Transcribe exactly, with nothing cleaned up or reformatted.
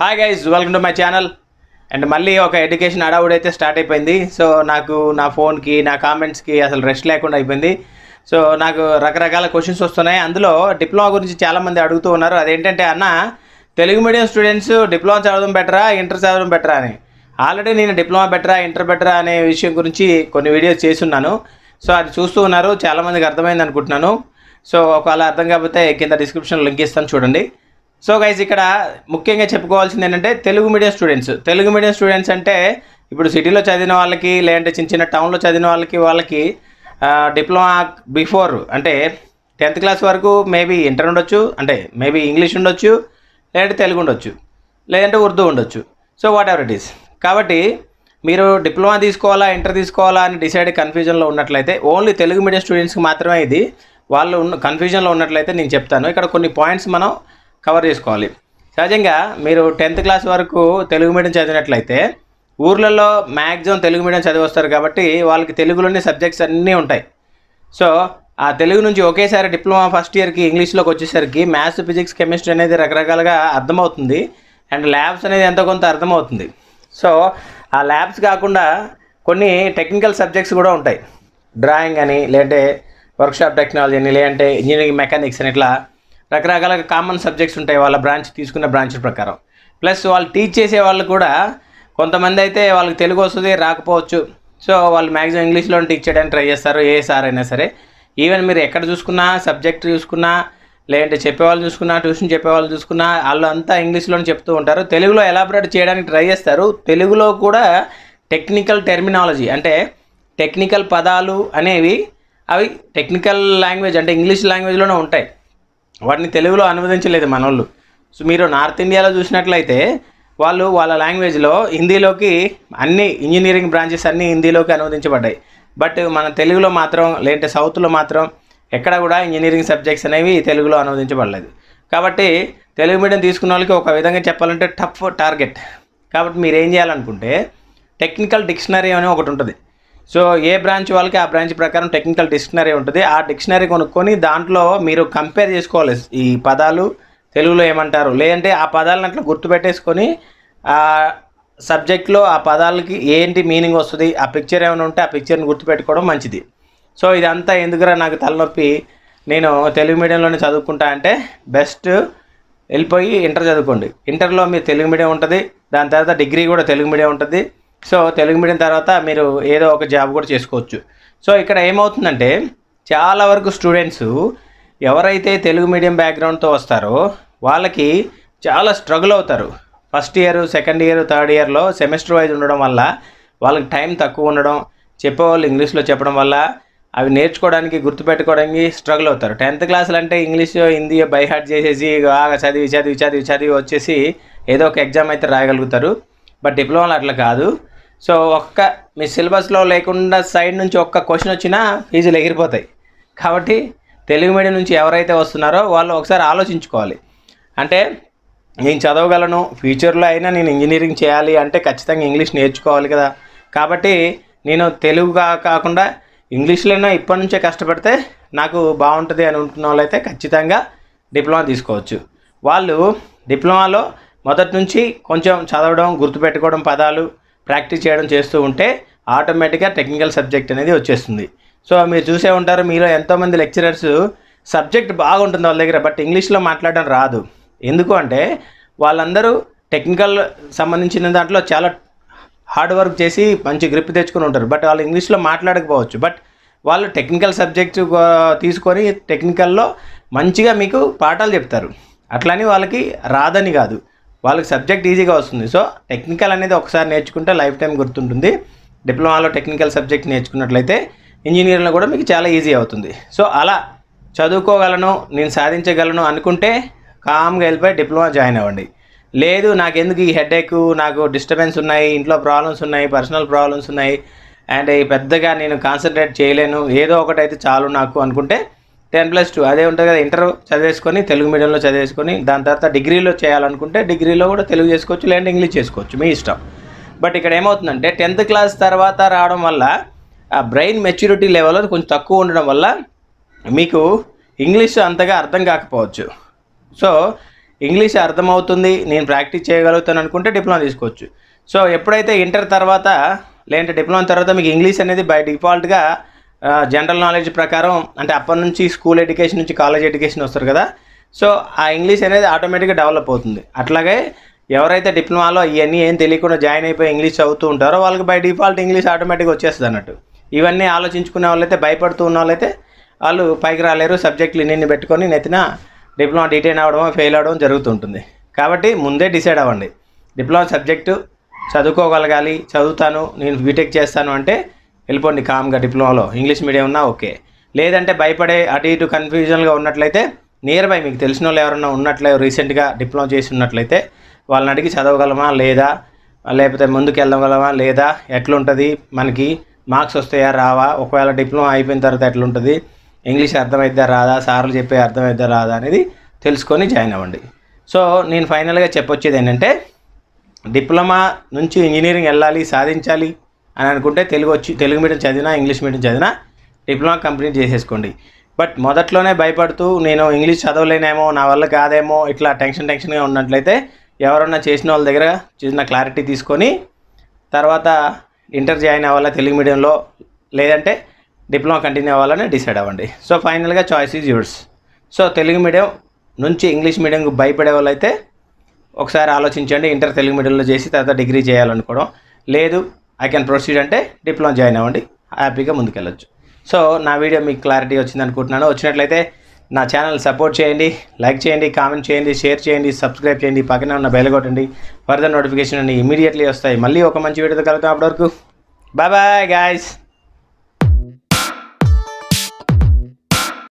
Hi guys, welcome to my channel. And మళ్ళీ ఒక education అడవుడు అయితే స్టార్ట్ అయిపోయింది. సో నాకు నా ఫోన్కి నా కామెంట్స్కి అసలు రెస్ట్ లేకుండా అయిపోయింది. సో నాకు రకరకాల క్వశ్చన్స్ వస్తున్నాయి. అందులో డిప్లొమా గురించి చాలామంది అడుగుతూ ఉన్నారు. అదేంటంటే అన్న, తెలుగు మీడియం స్టూడెంట్స్ డిప్లొమా చదవడం బెటరా, ఇంటర్ చదవడం బెటరా అని. ఆల్రెడీ నేను డిప్లొమా బెటరా, ఇంటర్ బెటరా అనే విషయం గురించి కొన్ని వీడియోస్ చేస్తున్నాను. సో అది చూస్తూ ఉన్నారు, చాలామందికి అర్థమైంది అనుకుంటున్నాను. సో ఒకవేళ అర్థం కాకపోతే కింద డిస్క్రిప్షన్ లింక్ ఇస్తాను చూడండి. సో గైస్, ఇక్కడ ముఖ్యంగా చెప్పుకోవాల్సింది ఏంటంటే Telugu medium students Telugu medium students అంటే ఇప్పుడు సిటీలో చదివిన వాళ్ళకి, లేదంటే చిన్న చిన్న టౌన్లో చదివిన వాళ్ళకి వాళ్ళకి డిప్లొమా బిఫోర్ అంటే టెన్త్ క్లాస్ వరకు మేబీ ఇంటర్ ఉండొచ్చు, అంటే మేబీ ఇంగ్లీష్ ఉండొచ్చు, లేదంటే తెలుగు ఉండొచ్చు, లేదంటే ఉర్దూ ఉండొచ్చు. So whatever it is. కాబట్టి మీరు డిప్లొమా తీసుకోవాలా, ఇంటర్ తీసుకోవాలా అని డిసైడ్ కన్ఫ్యూజన్లో ఉన్నట్లయితే, ఓన్లీ తెలుగు మీడియం స్టూడెంట్స్కి మాత్రమే ఇది. వాళ్ళు ఉన్న కన్ఫ్యూజన్లో ఉన్నట్లయితే నేను చెప్తాను. ఇక్కడ కొన్ని పాయింట్స్ మనం కవర్ చేసుకోవాలి. సహజంగా మీరు టెన్త్ క్లాస్ వరకు తెలుగు మీడియం చదివినట్లయితే ఊర్లలో మ్యాక్సిమం తెలుగు మీడియం చదివి వస్తారు కాబట్టి వాళ్ళకి తెలుగులోని సబ్జెక్ట్స్ అన్నీ ఉంటాయి. సో ఆ తెలుగు నుంచి ఒకేసారి డిప్లొమా ఫస్ట్ ఇయర్కి ఇంగ్లీష్లోకి వచ్చేసరికి మ్యాథ్స్, ఫిజిక్స్, కెమిస్ట్రీ అనేది రకరకాలుగా అర్థమవుతుంది. అండ్ ల్యాబ్స్ అనేది ఎంతో కొంత అర్థమవుతుంది. సో ఆ ల్యాబ్స్ కాకుండా కొన్ని టెక్నికల్ సబ్జెక్ట్స్ కూడా ఉంటాయి. డ్రాయింగ్ అని, లేదంటే వర్క్షాప్ టెక్నాలజీ అని, లేదంటే ఇంజనీరింగ్ మెకానిక్స్ అని, ఇట్లా రకరకాల కామన్ సబ్జెక్ట్స్ ఉంటాయి వాళ్ళ బ్రాంచ్ తీసుకున్న బ్రాంచ్ ప్రకారం. ప్లస్ వాళ్ళు టీచ్ చేసే వాళ్ళు కూడా కొంతమంది అయితే వాళ్ళకి తెలుగు వస్తుంది, రాకపోవచ్చు. సో వాళ్ళు మ్యాక్సిమం ఇంగ్లీష్లో టీచ్ చేయడానికి ట్రై చేస్తారు, ఏ సార్ అయినా సరే. ఈవెన్ మీరు ఎక్కడ చూసుకున్నా, సబ్జెక్ట్ చూసుకున్నా, లేదంటే చెప్పేవాళ్ళు చూసుకున్నా, ట్యూషన్ చెప్పేవాళ్ళు చూసుకున్నా, వాళ్ళు అంతా ఇంగ్లీష్లోనే చెప్తూ ఉంటారు. తెలుగులో ఎలాబరేట్ చేయడానికి ట్రై చేస్తారు. తెలుగులో కూడా టెక్నికల్ టెర్మినాలజీ అంటే టెక్నికల్ పదాలు అనేవి అవి టెక్నికల్ లాంగ్వేజ్ అంటే ఇంగ్లీష్ లాంగ్వేజ్లోనే ఉంటాయి. వాటిని తెలుగులో అనువదించలేదు మనోళ్ళు. సో మీరు నార్త్ ఇండియాలో చూసినట్లయితే వాళ్ళు వాళ్ళ లాంగ్వేజ్లో హిందీలోకి అన్ని ఇంజనీరింగ్ బ్రాంచెస్ అన్నీ హిందీలోకి అనువదించబడ్డాయి. బట్ మన తెలుగులో మాత్రం, లేదంటే సౌత్లో మాత్రం ఎక్కడ కూడా ఇంజనీరింగ్ సబ్జెక్ట్స్ అనేవి తెలుగులో అనువదించబడలేదు. కాబట్టి తెలుగు మీడియం తీసుకున్న వాళ్ళకి ఒక విధంగా చెప్పాలంటే టఫ్ టార్గెట్. కాబట్టి మీరు ఏం చేయాలనుకుంటే టెక్నికల్ డిక్షనరీ అని ఒకటి ఉంటుంది. సో ఏ బ్రాంచ్ వాళ్ళకి ఆ బ్రాంచ్ ప్రకారం టెక్నికల్ డిక్షనరీ ఉంటుంది. ఆ డిక్షనరీ కొనుక్కొని దాంట్లో మీరు కంపేర్ చేసుకోవాలి, ఈ పదాలు తెలుగులో ఏమంటారు, లేదంటే ఆ పదాలను అట్లా గుర్తుపెట్టేసుకొని ఆ సబ్జెక్ట్లో ఆ పదాలకి ఏంటి మీనింగ్ వస్తుంది, ఆ పిక్చర్ ఏమైనా ఉంటే ఆ పిక్చర్ని గుర్తుపెట్టుకోవడం మంచిది. సో ఇదంతా ఎందుకురా నాకు తలనొప్పి, నేను తెలుగు మీడియంలోనే చదువుకుంటా అంటే బెస్ట్ వెళ్ళిపోయి ఇంటర్ చదువుకోండి. ఇంటర్లో మీరు తెలుగు మీడియం ఉంటుంది, దాని తర్వాత డిగ్రీ కూడా తెలుగు మీడియం ఉంటుంది. సో తెలుగు మీడియం తర్వాత మీరు ఏదో ఒక జాబ్ కూడా చేసుకోవచ్చు. సో ఇక్కడ ఏమవుతుందంటే చాలా వరకు స్టూడెంట్స్ ఎవరైతే తెలుగు మీడియం బ్యాక్గ్రౌండ్తో వస్తారో వాళ్ళకి చాలా స్ట్రగుల్ అవుతారు. First year, second year, third ఇయర్లో సెమిస్టర్ వైజ్ ఉండడం వల్ల వాళ్ళకి టైం తక్కువ ఉండడం, చెప్పేవాళ్ళు ఇంగ్లీష్లో చెప్పడం వల్ల అవి నేర్చుకోవడానికి, గుర్తుపెట్టుకోవడానికి స్ట్రగుల్ అవుతారు. టెన్త్ క్లాసులు అంటే ఇంగ్లీష్, హిందీ బై హార్ట్ చేసేసి బాగా చదివి చదివి చదివి చదివి వచ్చేసి ఏదో ఒక ఎగ్జామ్ అయితే రాయగలుగుతారు. బట్ డిప్లొమాలో అట్లా కాదు. సో ఒక్క మీ సిలబస్లో లేకుండా సైడ్ నుంచి ఒక్క క్వశ్చన్ వచ్చినా ఫీజులు ఎగిరిపోతాయి. కాబట్టి తెలుగు మీడియం నుంచి ఎవరైతే వస్తున్నారో వాళ్ళు ఒకసారి ఆలోచించుకోవాలి. అంటే నేను చదవగలను, ఫ్యూచర్లో అయినా నేను ఇంజనీరింగ్ చేయాలి అంటే ఖచ్చితంగా ఇంగ్లీష్ నేర్చుకోవాలి కదా. కాబట్టి నేను తెలుగుగా కాకుండా ఇంగ్లీష్లోనే ఇప్పటి నుంచే కష్టపడితే నాకు బాగుంటుంది అని అనుకున్న వాళ్ళైతే ఖచ్చితంగా డిప్లొమా తీసుకోవచ్చు. వాళ్ళు డిప్లొమాలో మొదటి నుంచి కొంచెం చదవడం, గుర్తుపెట్టుకోవడం, పదాలు ప్రాక్టీస్ చేయడం చేస్తూ ఉంటే ఆటోమేటిక్గా టెక్నికల్ సబ్జెక్ట్ అనేది వచ్చేస్తుంది. సో మీరు చూసే ఉంటారు, మీలో ఎంతోమంది లెక్చరర్స్ సబ్జెక్ట్ బాగుంటుంది వాళ్ళ దగ్గర, బట్ ఇంగ్లీష్లో మాట్లాడడం రాదు. ఎందుకు అంటే వాళ్ళందరూ టెక్నికల్ సంబంధించిన దాంట్లో చాలా హార్డ్ వర్క్ చేసి మంచి గ్రిప్ తెచ్చుకొని ఉంటారు. బట్ వాళ్ళు ఇంగ్లీష్లో మాట్లాడకపోవచ్చు. బట్ వాళ్ళు టెక్నికల్ సబ్జెక్ట్ తీసుకొని టెక్నికల్లో మంచిగా మీకు పాఠాలు చెప్తారు. అట్లని వాళ్ళకి రాదని కాదు, వాళ్ళకి సబ్జెక్ట్ ఈజీగా వస్తుంది. సో టెక్నికల్ అనేది ఒకసారి నేర్చుకుంటే లైఫ్ టైం గుర్తుంటుంది. డిప్లొమాలో టెక్నికల్ సబ్జెక్ట్ నేర్చుకున్నట్లయితే ఇంజనీరింగ్లో కూడా మీకు చాలా ఈజీ అవుతుంది. సో అలా చదువుకోగలను, నేను సాధించగలను అనుకుంటే కామ్గా వెళ్ళిపోయి డిప్లొమా జాయిన్ అవ్వండి. లేదు నాకెందుకు ఈ హెడేక్, నాకు డిస్టర్బెన్స్ ఉన్నాయి, ఇంట్లో ప్రాబ్లమ్స్ ఉన్నాయి, పర్సనల్ ప్రాబ్లమ్స్ ఉన్నాయి, అండ్ పెద్దగా నేను కాన్సన్ట్రేట్ చేయలేను, ఏదో ఒకటి అయితే చాలు నాకు అనుకుంటే టెన్ ప్లస్ టూ అదే ఉంటుంది కదా, ఇంటర్ చదివేసుకొని తెలుగు మీడియంలో చదివేసుకొని దాని తర్వాత డిగ్రీలో చేయాలనుకుంటే డిగ్రీలో కూడా తెలుగు చేసుకోవచ్చు, లేదంటే ఇంగ్లీష్ చేసుకోవచ్చు, మీ ఇష్టం. బట్ ఇక్కడ ఏమవుతుందంటే టెన్త్ క్లాస్ తర్వాత రావడం వల్ల ఆ బ్రెయిన్ మెచ్యూరిటీ లెవెల్ కొంచెం తక్కువ ఉండడం వల్ల మీకు ఇంగ్లీష్ అంతగా అర్థం కాకపోవచ్చు. సో ఇంగ్లీష్ అర్థమవుతుంది, నేను ప్రాక్టీస్ చేయగలుగుతాను అనుకుంటే డిప్లొమా తీసుకోవచ్చు. సో ఎప్పుడైతే ఇంటర్ తర్వాత లేదంటే డిప్లొమా తర్వాత మీకు ఇంగ్లీష్ అనేది బై డిఫాల్ట్గా జనరల్ నాలెడ్జ్ ప్రకారం అంటే అప్పటి నుంచి స్కూల్ ఎడ్యుకేషన్ నుంచి కాలేజ్ ఎడ్యుకేషన్ వస్తారు కదా, సో ఆ ఇంగ్లీష్ అనేది ఆటోమేటిక్గా డెవలప్ అవుతుంది. అట్లాగే ఎవరైతే డిప్లొమాలో ఇవన్నీ ఏం తెలియకుండా జాయిన్ అయిపోయి ఇంగ్లీష్ చదువుతూ ఉంటారో వాళ్ళకి బై డిఫాల్ట్ ఇంగ్లీష్ ఆటోమేటిక్గా వచ్చేస్తుంది అన్నట్టు. ఇవన్నీ ఆలోచించుకునే వాళ్ళైతే, భయపడుతూ ఉన్న వాళ్ళైతే వాళ్ళు పైకి రాలేరు. సబ్జెక్టులు ఇన్ని పెట్టుకొని నెత్తిన డిప్లొమా డిటైన్ అవ్వడం, ఫెయిల్ అవ్వడం జరుగుతుంటుంది. కాబట్టి ముందే డిసైడ్ అవ్వండి, డిప్లొమా సబ్జెక్టు చదువుకోగలగాలి, చదువుతాను, నేను బీటెక్ చేస్తాను అంటే వెళ్ళిపోండి కామ్గా డిప్లొమాలో. ఇంగ్లీష్ మీడియం ఉన్నా ఓకే. లేదంటే భయపడే అటు ఇటు కన్ఫ్యూజన్గా ఉన్నట్లయితే నియర్ బై మీకు తెలిసిన వాళ్ళు ఎవరన్నా ఉన్నట్లే రీసెంట్గా డిప్లొమా చేసి ఉన్నట్లయితే వాళ్ళని అడిగి చదవగలమా లేదా, లేకపోతే ముందుకు వెళ్ళగలమా లేదా, ఎట్లుంటుంది, మనకి మార్క్స్ వస్తాయా రావా, ఒకవేళ డిప్లొమా అయిపోయిన తర్వాత ఎట్లుంటుంది, ఇంగ్లీష్ అర్థమైద్దా రాదా, సార్లు చెప్పే అర్థమైద్దా రాదా అనేది తెలుసుకొని జాయిన్ అవ్వండి. సో నేను ఫైనల్గా చెప్పొచ్చేది ఏంటంటే, డిప్లొమా నుంచి ఇంజనీరింగ్ వెళ్ళాలి, సాధించాలి అని అనుకుంటే తెలుగు వచ్చి తెలుగు మీడియం చదివినా ఇంగ్లీష్ మీడియం చదివినా డిప్లొమా కంప్లీట్ చేసేసుకోండి. బట్ మొదట్లోనే భయపడుతూ నేను ఇంగ్లీష్ చదవలేనేమో, నా వల్ల కాదేమో, ఇట్లా టెన్షన్ టెన్షన్గా ఉన్నట్లయితే ఎవరన్నా చేసిన వాళ్ళ దగ్గర చిన్న క్లారిటీ తీసుకొని తర్వాత ఇంటర్ జాయిన్ అవ్వాలా తెలుగు మీడియంలో, లేదంటే డిప్లొమా కంటిన్యూ అవ్వాలని డిసైడ్ అవ్వండి. సో ఫైనల్గా choice is yours. So Telugu medium నుంచి ఇంగ్లీష్ మీడియంకి భయపడే వాళ్ళైతే ఒకసారి ఆలోచించండి, ఇంటర్ తెలుగు మీడియంలో చేసి తర్వాత డిగ్రీ చేయాలనుకోవడం. లేదు ఐ కెన్ ప్రొసీడ్ అంటే డిప్లొమా జాయిన్ అవ్వండి, హ్యాపీగా ముందుకెళ్ళొచ్చు. సో నా వీడియో మీకు క్లారిటీ వచ్చింది అనుకుంటున్నాను. వచ్చినట్లయితే నా ఛానల్ సపోర్ట్ చేయండి, లైక్ చేయండి, కామెంట్ చేయండి, షేర్ చేయండి, సబ్స్క్రైబ్ చేయండి, పక్కనే ఉన్న బెల్ కొట్టండి. ఫర్దర్ నోటిఫికేషన్ అన్ని ఇమీడియట్లీ వస్తాయి. మళ్ళీ ఒక మంచి వీడియోతో కలుగుతాం. అప్పటి వరకు బాయ్ బాయ్ గాయ్స్.